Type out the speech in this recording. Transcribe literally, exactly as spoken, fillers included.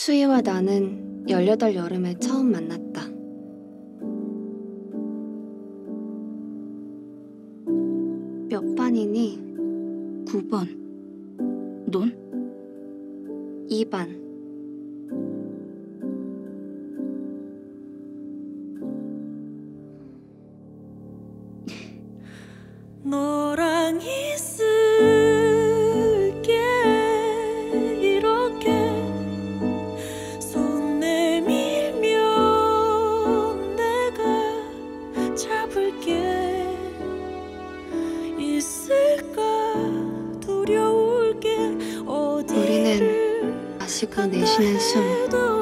수희와 나는 열여덟 여름에 처음 만났다. 몇 반이니? 구 번. 넌? 이 반. 너랑 있을게 이렇게 손 내밀면 내가 잡을게 있을까 두려울 게 어디를 우리는 마시고 내쉬는 숨